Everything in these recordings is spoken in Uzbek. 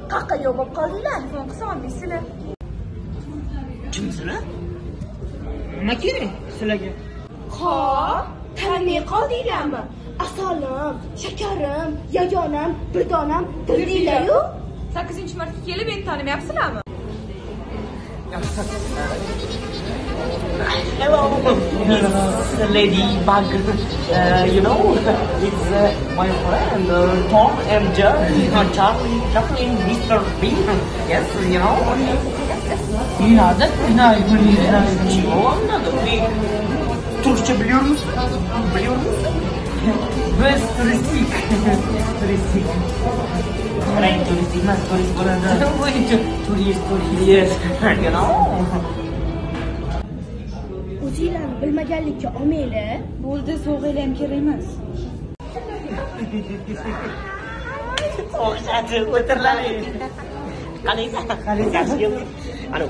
Qaqqa yo'q bo'lib qoldinglar? Telefon qilsa olmaysizlar. Kimsizlar? Nima kerak sizlarga? Xo'p, tanimay qoldinglarmi? Asolim, shakarim, yagonam, birdonam dildinglar-ku. 8-marta kelib meni tanimayapsizlarmi? Hello, it's Ladybug. You know, it's my friend Tom and Jerry, Charlie, Chaplin, Mr. Bean. Yes, you know. Yeah, that's nice. Чего вам надо? Вы Türkçe biliyor musun? Biliyor musun? Biz turistik. Turistik. Keren turistik mas, turist bo'ladi. Turist. Yes, you know. O'zinglarni bilmaganlikka olmanglar. Bo'ldi, so'g'inglar ham kerak emas. O'xshadi, o'tirlaring. Qalaysiz? Alo.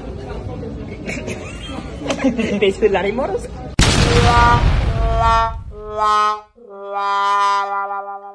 Peshvo'laring bormi?